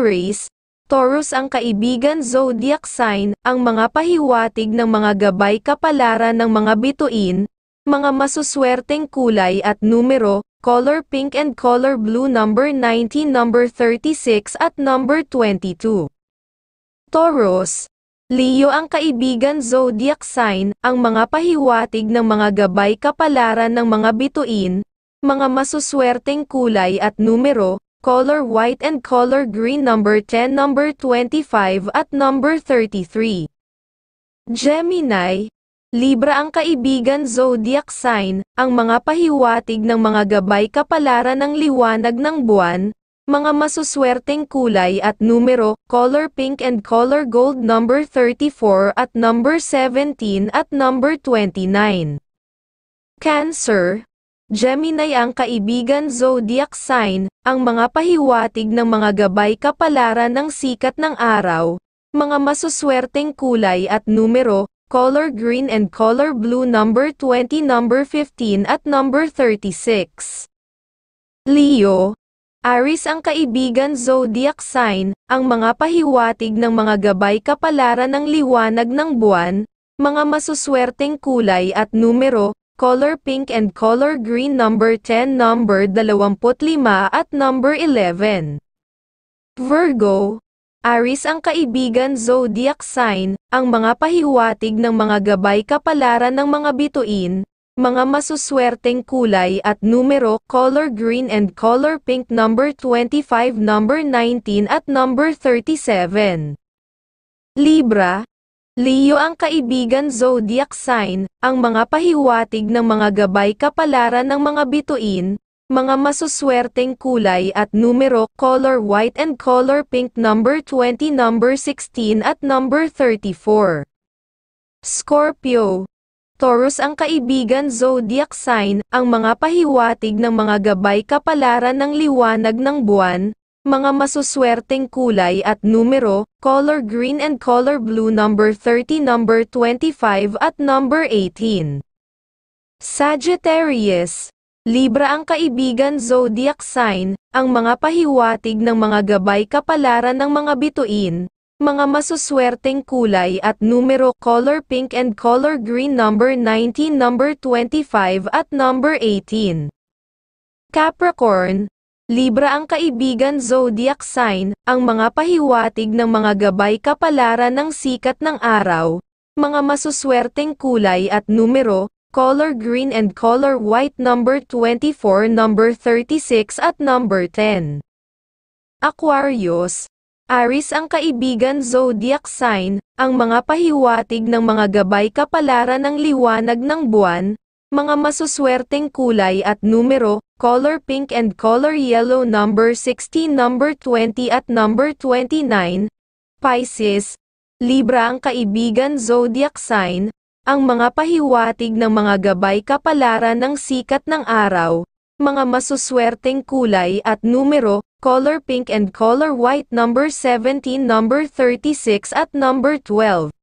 Aries, Taurus ang kaibigan zodiac sign, ang mga pahiwatig ng mga gabay kapalaran ng mga bituin, mga masuswerteng kulay at numero, color pink and color blue number 19, number 36 at number 22. Taurus, Leo ang kaibigan zodiac sign, ang mga pahiwatig ng mga gabay kapalaran ng mga bituin, mga masuswerteng kulay at numero, color white and color green number 10, number 25 at number 33. Gemini, Libra ang kaibigan zodiac sign, ang mga pahiwatig ng mga gabay kapalaran ng liwanag ng buwan, mga masuswerteng kulay at numero, color pink and color gold number 34 at number 17 at number 29. Cancer, Gemini ang kaibigan zodiac sign, ang mga pahiwatig ng mga gabay kapalaran ng sikat ng araw, mga masuswerteng kulay at numero, color green and color blue number 20, number 15 at number 36. Leo, Aries ang kaibigan zodiac sign, ang mga pahiwatig ng mga gabay kapalaran ng liwanag ng buwan, mga masuswerteng kulay at numero, color pink and color green number 10, number 25 at number 11. Virgo, Aries ang kaibigan zodiac sign, ang mga pahiwatig ng mga gabay kapalaran ng mga bituin, mga masuswerteng kulay at numero, color green and color pink number 25, number 19 at number 37. Libra, Leo ang kaibigan zodiac sign, ang mga pahiwatig ng mga gabay kapalaran ng mga bituin, mga masuswerteng kulay at numero, color white and color pink number 20, number 16 at number 34. Scorpio, Taurus ang kaibigan zodiac sign, ang mga pahiwatig ng mga gabay kapalaran ng liwanag ng buwan, mga masuswerteng kulay at numero, color green and color blue number 30, number 25 at number 18. Sagittarius, Libra ang kaibigan zodiac sign, ang mga pahiwatig ng mga gabay kapalaran ng mga bituin, mga masuswerteng kulay at numero, color pink and color green number 19, number 25 at number 18. Capricorn, Libra ang kaibigan zodiac sign, ang mga pahiwatig ng mga gabay kapalaran ng sikat ng araw, mga masuswerteng kulay at numero, color green and color white number 24, number 36 at number 10. Aquarius, Aries ang kaibigan zodiac sign, ang mga pahiwatig ng mga gabay kapalaran ng liwanag ng buwan, mga masuswerteng kulay at numero, color pink and color yellow number 16, number 20 at number 29. Pisces, Libra ang kaibigan zodiac sign, ang mga pahiwatig ng mga gabay kapalaran ng sikat ng araw, mga masuswerteng kulay at numero, color pink and color white number 17, number 36 at number 12.